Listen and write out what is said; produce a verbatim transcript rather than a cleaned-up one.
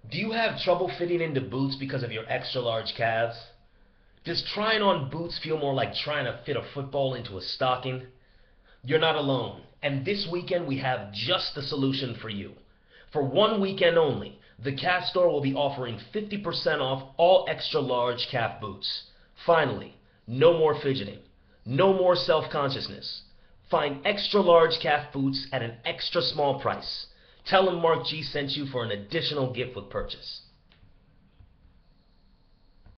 Do you have trouble fitting into boots because of your extra large calves? Does trying on boots feel more like trying to fit a football into a stocking? You're not alone, and this weekend we have just the solution for you. For one weekend only, the Calf Store will be offering fifty percent off all extra large calf boots. Finally, no more fidgeting, no more self-consciousness. Find extra large calf boots at an extra small price. Tell them Mark G sent you for an additional gift with purchase.